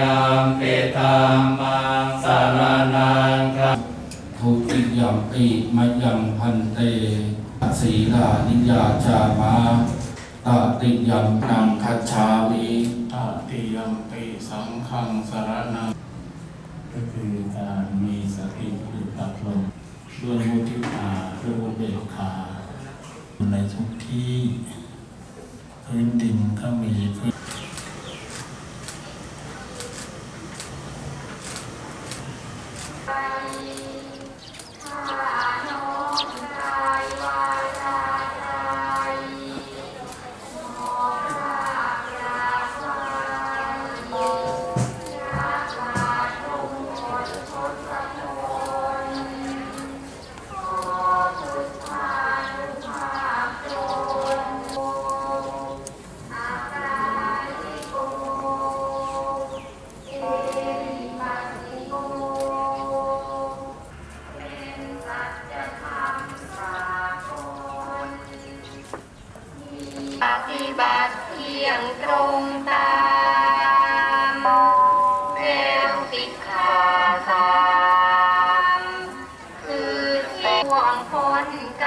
ยัมปิธัมมังสรณังคัจฉามิทุติยัมปิมะยังพันเตสีลานิยาจามะตติยัมปังคัจฉามิตติยัมปิสังฆังสรณังก็คือการมีสติอยู่กับลมด้วยมุทิตาด้วยอุเบกขาในทุกที่พื้นดินก็มีพื้นปฏิบัติเที่ยงตรงตามแนวสิกขาสามคือที่หวังพ้น